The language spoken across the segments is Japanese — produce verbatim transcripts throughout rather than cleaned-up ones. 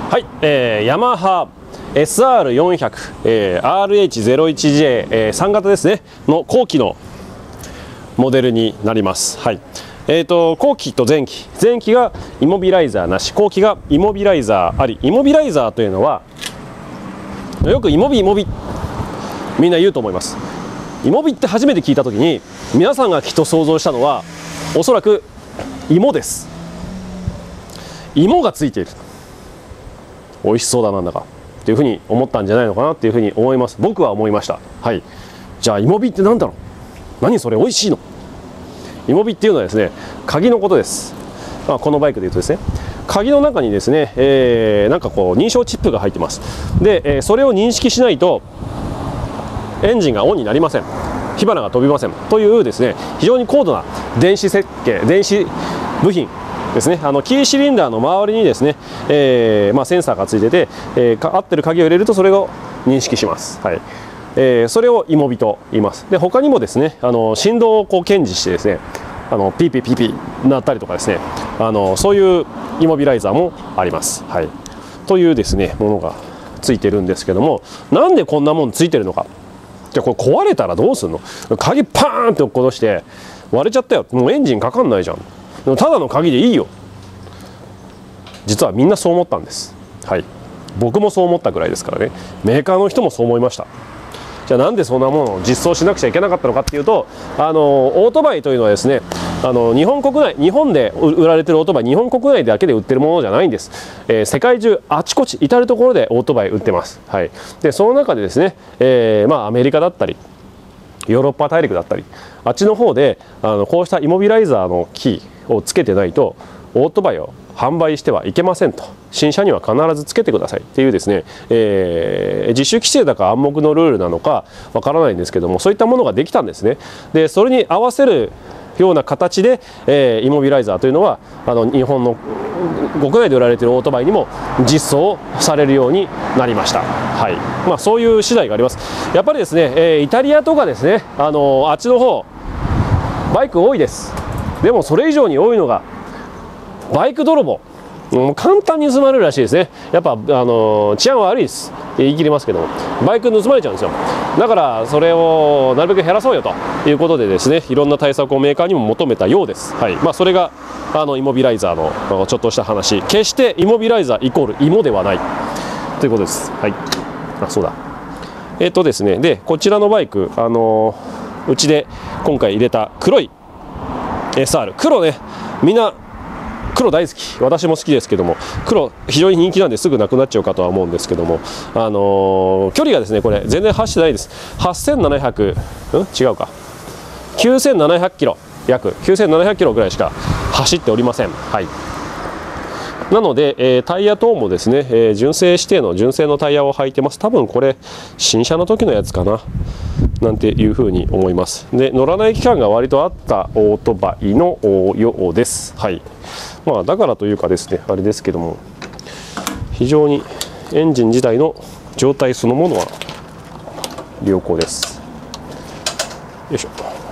はい、えー、ヤマハ エスアールよんひゃく、えー、アールエイチゼロいちジェー、えー、さん型ですねの後期のモデルになります。はい、えーと後期と前期、前期がイモビライザーなし、後期がイモビライザーあり。イモビライザーというのはよくイモビイモビみんな言うと思います。イモビって初めて聞いた時に皆さんがきっと想像したのはおそらく芋です。芋がついている、美味しそうだなんだかっていうふうに思ったんじゃないのかなっていうふうに思います。僕は思いました。はい、じゃあイモビって何だろう、何それ美味しいの。イモビっていうのはですね、鍵のことです。まあ、このバイクでいうとですね、鍵の中にですね、えー、なんかこう認証チップが入ってます。で、えー、それを認識しないとエンジンがオンになりません。火花が飛びませんというですね、非常に高度な電子設計、電子部品ですね。あのキーシリンダーの周りにですね、えーまあ、センサーがついてて、えー、合ってる鍵を入れるとそれを認識します。はい、えー、それをイモビと言います。で、他にもですね、あの振動をこう検知してですね、あのピーピーピーピーなったりとかですね、あのそういうイモビライザーもあります。はい、というですねものがついてるんですけども、なんでこんなもんついてるのか。じゃあこれ壊れたらどうするの。鍵パーンって落っことして割れちゃったよ、もうエンジンかかんないじゃん。でもただの鍵でいいよ。実はみんなそう思ったんです。はい、僕もそう思ったぐらいですからね。メーカーの人もそう思いました。じゃあなんでそんなものを実装しなくちゃいけなかったのかっていうと、あのオートバイというのはですね、あの日本国内、日本で売られてるオートバイ、日本国内だけで売ってるものじゃないんです。えー、世界中あちこち至る所でオートバイ売ってます。はい、でその中でですね、えーまあ、アメリカだったりヨーロッパ大陸だったりあっちの方であのこうしたイモビライザーのキーをつけてないとオートバイを販売してはいけませんと、新車には必ずつけてくださいっていうですね、えー、自主規制だか暗黙のルールなのかわからないんですけども、そういったものができたんですね。でそれに合わせるような形で、えー、イモビライザーというのはあの日本の国内で売られているオートバイにも実装されるようになりました。はい、まあ、そういう次第があります。やっぱりですね、えー、イタリアとかですね、あのー、あっちの方バイク多いです。でもそれ以上に多いのがバイク泥棒。もう簡単に盗まれるらしいですね。やっぱ、あのー、治安悪いです。言い切りますけども、バイク盗まれちゃうんですよ。だからそれをなるべく減らそうよということでですね、いろんな対策をメーカーにも求めたようです。はい、まあ、それがあのイモビライザーのちょっとした話。決してイモビライザーイコール芋ではないということです。はい、あ、そうだ。えっとですね、でこちらのバイク、あのー、うちで今回入れた黒い エスアール、黒ね、みんな黒大好き、私も好きですけども、黒非常に人気なんですぐなくなっちゃうかとは思うんですけども、あのー、距離がですねこれ全然走ってないです。はっせんななひゃく、うん違うかきゅうせんななひゃくキロ、約きゅうせんななひゃくキロぐらいしか走っておりません。はい、なので、えー、タイヤ等もですね、えー、純正指定の純正のタイヤを履いてます。多分これ新車の時のやつかななんていうふうに思います。で乗らない期間が割とあったオートバイのようです。はい、まあ、だからというかですねあれですけども、非常にエンジン自体の状態そのものは良好です。よいしょ、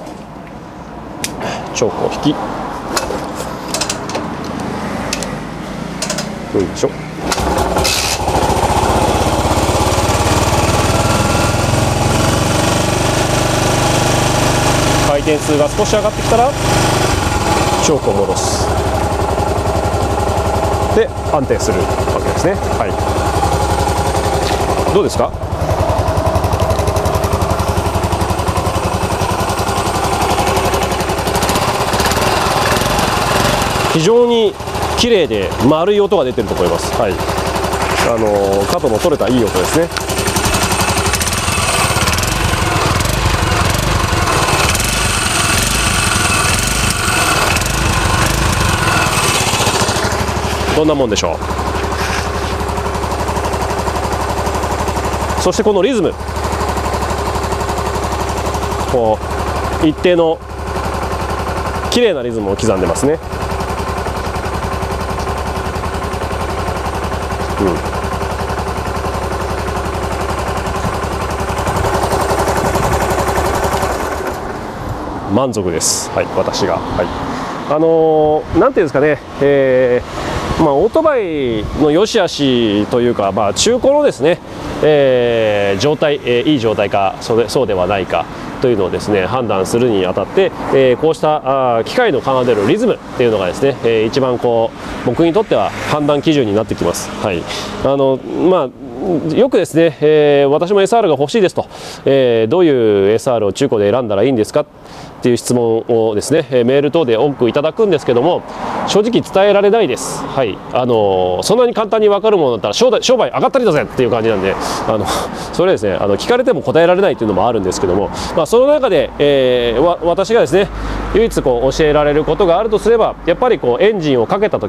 チョークを引き、よいしょ、回転数が少し上がってきたらチョークを戻す。で安定するわけですね。はい、どうですか。非常に綺麗で丸い音が出てると思います。はい、あのー、角の取れたいい音ですね。どんなもんでしょう。そしてこのリズム、こう一定の綺麗なリズムを刻んでますね。うん、満足です。はい、私が。はいあのー、なんていうんですかね、えーまあ、オートバイの良し悪しというか、まあ、中古のですね、えー、状態、えー、いい状態かそうで、そうではないかというのをですね判断するにあたって、えー、こうしたあ機械の奏でるリズムっていうのがですね、えー、一番こう僕にとっては判断基準になってきます。はい、あのまあよくですね、えー、私も エスアール が欲しいですと、えー、どういう エスアール を中古で選んだらいいんですかっていう質問をですねメール等で多くいただくんですけども、正直伝えられないです。はい、あのー、そんなに簡単に分かるものだったら商売、商売上がったりだぜっていう感じなんで、あのそれですね、あの聞かれても答えられないというのもあるんですけども、まあ、その中で、えー、わ私がですね唯一こう教えられることがあるとすれば、やっぱりこうエンジンをかけた時、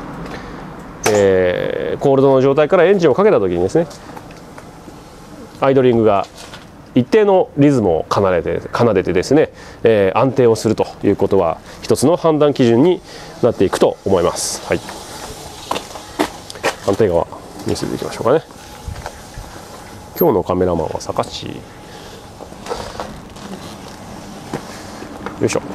えー、コールドの状態からエンジンをかけた時にですねアイドリングが一定のリズムを奏でて奏でてですね、えー、安定をするということは一つの判断基準になっていくと思います。はい、反対側見せていきましょうかね。今日のカメラマンは坂地。よいしょ。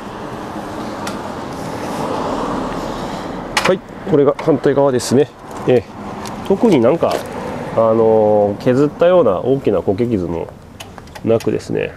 はい、これが反対側ですね。えー、特になんかあのー、削ったような大きな苔傷もなくですね、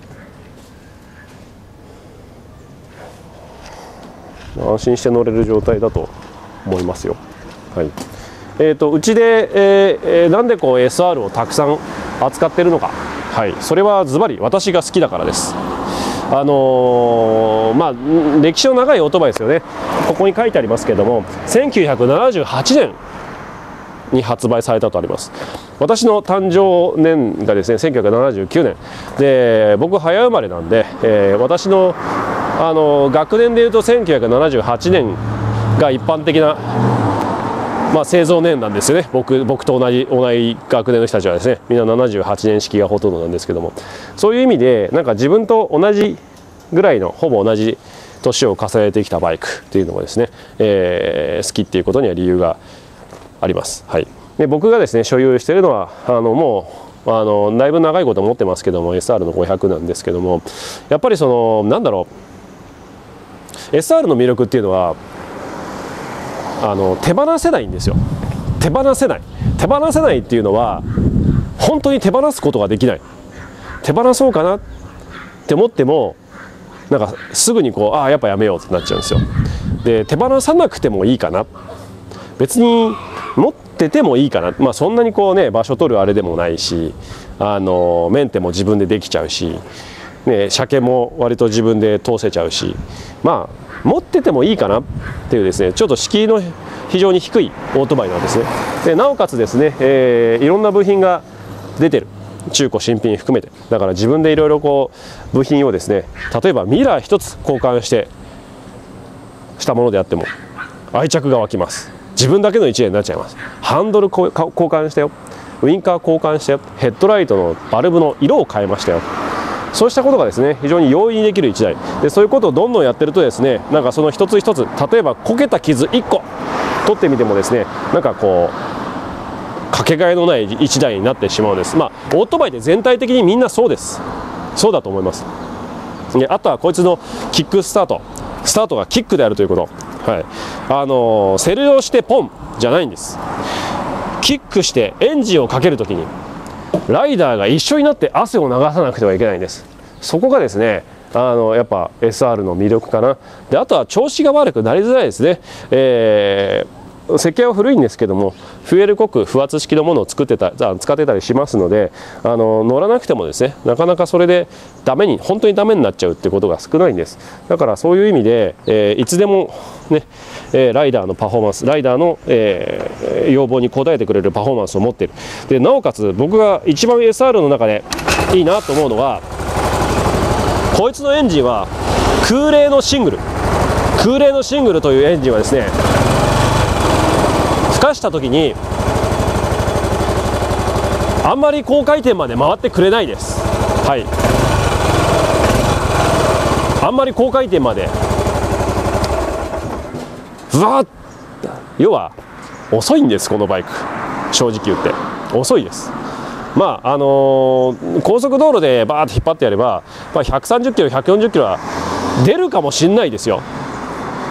安心して乗れる状態だと思いますよ。はい、えーとうちで、えー、なんでこう エスアール をたくさん扱っているのか、はい、それはズバリ私が好きだからです。あのー、まあ歴史の長いオートバイですよね。ここに書いてありますけれども、せんきゅうひゃくななじゅうはちねんに発売されたとあります。私の誕生年がですねせんきゅうひゃくななじゅうきゅうねんで、僕早生まれなんで、えー、私の、あの学年でいうとせんきゅうひゃくななじゅうはちねんが一般的な、まあ、製造年なんですよね。僕僕と同じ同じ学年の人たちはですねみんなななじゅうはちねん式がほとんどなんですけども、そういう意味でなんか自分と同じぐらいのほぼ同じ年を重ねてきたバイクっていうのがですね、えー、好きっていうことには理由があります。はい、で僕がですね所有しているのはあのもうあのだいぶ長いこと持ってますけども エスアール のごひゃくなんですけども、やっぱりそのなんだろう エスアール の魅力っていうのはあの手放せないんですよ。手放せない手放せないっていうのは本当に手放すことができない。手放そうかなって思ってもなんかすぐにこうああやっぱやめようってなっちゃうんですよ。で手放さなくてもいいかな、別に持っててもいいかな、まあ、そんなにこうね場所取るあれでもないし、あのメンテも自分でできちゃうし、ね、車検も割と自分で通せちゃうし、まあ持っててもいいかなっていうですねちょっと敷居の非常に低いオートバイなんですね。でなおかつですね、えー、いろんな部品が出てる、中古新品含めて、だから自分でいろいろこう部品をですね、例えばミラー一つ交換してしたものであっても愛着が湧きます。自分だけの一円になっちゃいます。ハンドル交換したよ、ウインカー交換したよ、ヘッドライトのバルブの色を変えましたよ、そうしたことがですね非常に容易にできるいちだいで、そういうことをどんどんやってるとですね、なんかその一つ一つ、例えばこけた傷いっこ取ってみてもですね、なんかこうかけがえのないいちだいになってしまうんです。まあオートバイで全体的にみんなそうです。そうだと思います。であとはこいつのキックスタート、スタートがキックであるということ、はい、あのセルをしてポンじゃないんです。キックしてエンジンをかけるときにライダーが一緒になって汗を流さなくてはいけないんです。そこがですねあのやっぱ エスアール の魅力かな。であとは調子が悪くなりづらいですね。えー設計は古いんですけども、フュエル濃く不圧式のものを作ってた使ってたりしますので、あの乗らなくてもですねなかなかそれでダメに本当にダメになっちゃうってことが少ないんです。だからそういう意味で、えー、いつでもね、えー、ライダーのパフォーマンス、ライダーの、えー、要望に応えてくれるパフォーマンスを持っている。でなおかつ僕が一番 エスアール の中でいいなと思うのは、こいつのエンジンは空冷のシングル空冷のシングルというエンジンはですね、吹かした時にあんまり高回転まで回ってくれないです。はい、あんまり高回転までうわっ、要は遅いんです、このバイク。正直言って遅いです。まああのー、高速道路でバーッと引っ張ってやれば、まあ、ひゃくさんじゅっキロひゃくよんじゅっキロは出るかもしれないですよ。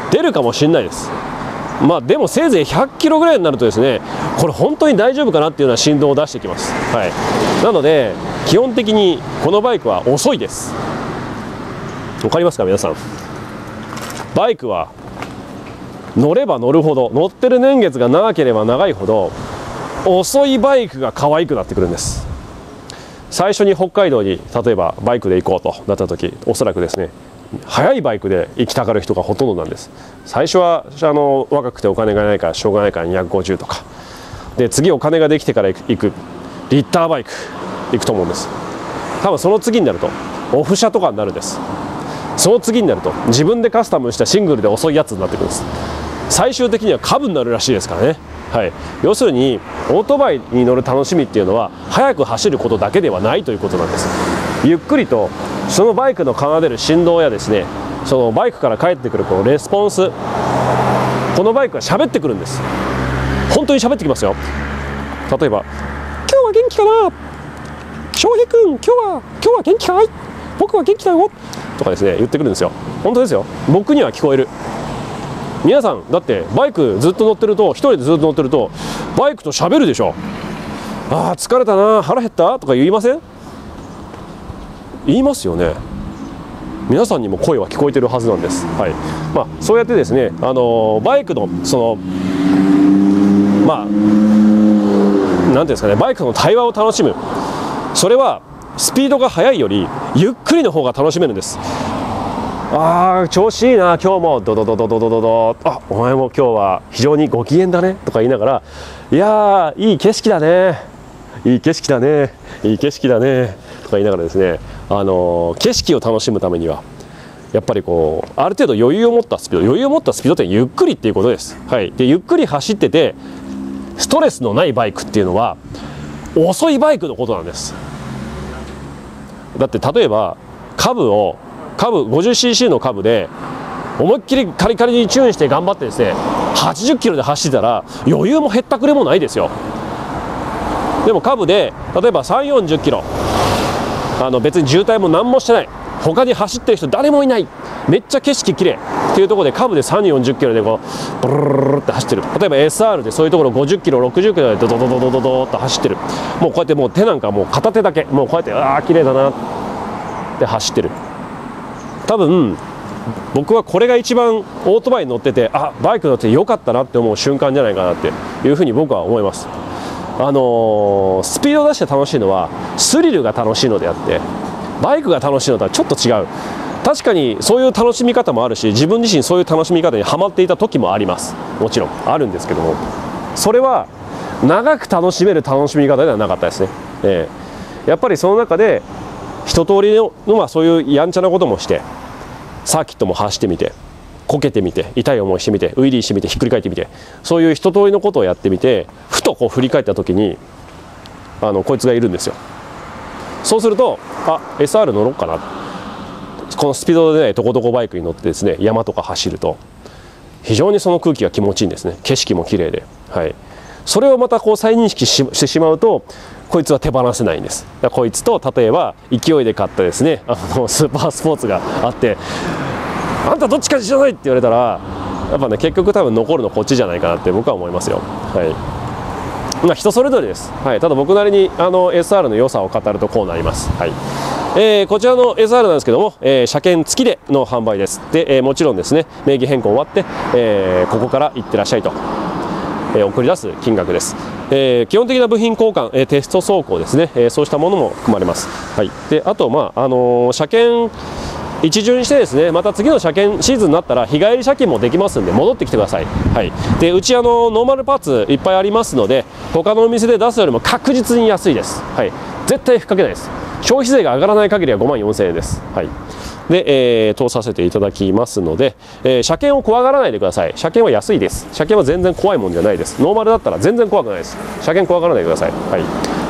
出るかもしれないです。まあでもせいぜいひゃっキロぐらいになるとですね、これ本当に大丈夫かなっていうような振動を出してきます。はい、なので基本的にこのバイクは遅いです。わかりますか皆さん。バイクは乗れば乗るほど、乗ってる年月が長ければ長いほど遅いバイクが可愛くなってくるんです。最初に北海道に例えばバイクで行こうとなった時、おそらくですね速いバイクで行きたがる人がほとんどなんです。最初はあの若くてお金がないからしょうがないからにひゃくごじゅうとかで、次お金ができてから行くリッターバイク行くと思うんです。多分その次になるとオフ車とかになるんです。その次になると自分でカスタムしたシングルで遅いやつになってくるんです。最終的には株になるらしいですからね。はい、要するにオートバイに乗る楽しみっていうのは速く走ることだけではないということなんです。ゆっくりとそのバイクの奏でる振動やですね、そのバイクから返ってくるこのレスポンス、このバイクは喋ってくるんです。本当に喋ってきますよ。例えば「今日は元気かな？翔平君、今日は今日は元気かい？僕は元気だよ」とかですね言ってくるんですよ。本当ですよ。僕には聞こえる。皆さんだってバイクずっと乗ってると、一人でずっと乗ってるとバイクと喋るでしょ。ああ疲れたな、腹減ったとか言いません？言いますよね。皆さんにも声は聞こえてるはずなんです。はい、まあ、そうやってですね、あのバイクのそのまあなんていうんですかね、バイクの対話を楽しむ、それはスピードが速いよりゆっくりの方が楽しめるんです。あー調子いいな今日もドドドドドドドド、あお前も今日は非常にご機嫌だねとか言いながら、いやーいい景色だねいい景色だねいい景色だねとか言いながらですね、あのー、景色を楽しむためにはやっぱりこうある程度余裕を持ったスピード、余裕を持ったスピードってゆっくりっていうことです。はい、でゆっくり走っててストレスのないバイクっていうのは遅いバイクのことなんです。だって例えば株を株 ごじゅっシーシー の株で思いっきりカリカリにチューンして頑張ってですねはちじゅっキロで走ってたら余裕もへったくれもないですよ。でも株で例えばさんじゅう、よんじゅっキロ、あの別に渋滞も何もしてない、他に走ってる人誰もいない、めっちゃ景色きれいっていうところで株でさんじゅう、よんじゅっキロでこうブルルルルって走ってる。例えば エスアール でそういうところごじゅっキロろくじゅっキロでドドドドドドドって走ってる。もうこうやってもう手なんかもう片手だけもうこうやってああ綺麗だなって走ってる。多分僕はこれが一番オートバイに乗ってて、あバイク乗ってよかったなって思う瞬間じゃないかなっていうふうに僕は思います。あのー、スピードを出して楽しいのはスリルが楽しいのであって、バイクが楽しいのとはちょっと違う。確かにそういう楽しみ方もあるし、自分自身そういう楽しみ方にはまっていた時もあります。もちろんあるんですけども、それは長く楽しめる楽しみ方ではなかったですね。えー、やっぱりその中で一通りの、まあ、そういうやんちゃなこともしてサーキットも走ってみてこけてみて痛い思いしてみてウイリーしてみてひっくり返ってみて、そういう一通りのことをやってみてふとこう振り返った時にあのこいつがいるんですよ。そうするとあ エスアール 乗ろうかな、このスピードでないとこどこバイクに乗ってですね山とか走ると非常にその空気が気持ちいいんですね。景色も綺麗で、はい、それをまたこう再認識 し, してしまうとこいつは手放せないんです。こいつと例えば勢いで買ったですねあのスーパースポーツがあってあんたどっちか知らないって言われたらやっぱね結局多分残るのこっちじゃないかなって僕は思いますよ。はい、まあ人それぞれです。はい、ただ僕なりにあの エスアール の良さを語るとこうなります。はい、えー、こちらの エスアール なんですけども、えー、車検付きでの販売です。で、えー、もちろんですね名義変更終わって、えー、ここから行ってらっしゃいと、えー、送り出す金額です。えー、基本的な部品交換、えー、テスト走行ですね、えー、そうしたものも含まれます。はい、であと、まああのー、車検一巡してですねまた次の車検シーズンになったら日帰り車検もできますんで戻ってきてください。はい、でうちあのノーマルパーツいっぱいありますので他のお店で出すよりも確実に安いです。はい、絶対ふっかけないです。消費税が上がらない限りはごまんよんせんえんです。はい、で、えー、通させていただきますので、えー、車検を怖がらないでください。車検は安いです。車検は全然怖いもんじゃないです。ノーマルだったら全然怖くないです。車検怖がらないでください。はい、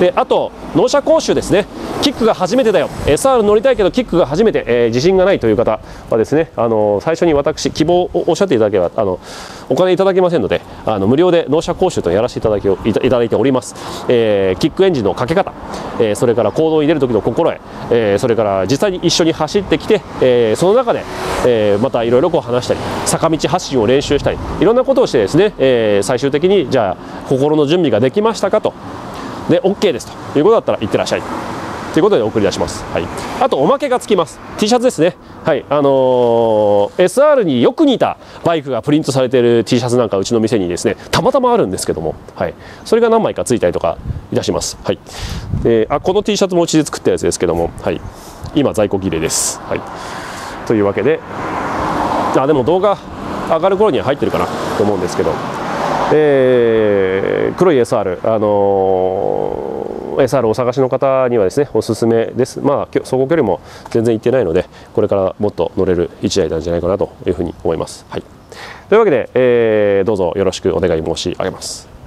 であと納車講習ですね。キックが初めてだよ エスアール 乗りたいけどキックが初めて、えー、自信がないという方はですね、あのー、最初に私希望をおっしゃっていただければあのお金いただけませんので、 あの無料で納車講習とやらせていただきいただいております。えー、キックエンジンのかけ方、えー、それから行動を入れる時の心得、えー、それから実際に一緒に走ってきて、えー、その中で、えー、またいろいろこう話したり、坂道発進を練習したり、いろんなことをしてですね、えー、最終的にじゃあ心の準備ができましたかと、で オーケー ですということだったらいってらっしゃいということで送り出します。はい、あとおまけがつきます。 T シャツですね。はい、あのー、エスアール によく似たバイクがプリントされている T シャツなんかうちの店にですねたまたまあるんですけども、はい、それが何枚かついたりとかいたします。はい、えー、あこの T シャツもうちで作ったやつですけども、はい、今在庫切れです。はい、というわけで、あでも動画上がる頃には入ってるかなと思うんですけど、えー、黒い エスアール、あのーエスアール をお探しの方にはですねおすすめです。まあ走行距離も全然行ってないので、これからもっと乗れるいちだいなんじゃないかなというふうに思います。はい、というわけで、えー、どうぞよろしくお願い申し上げます。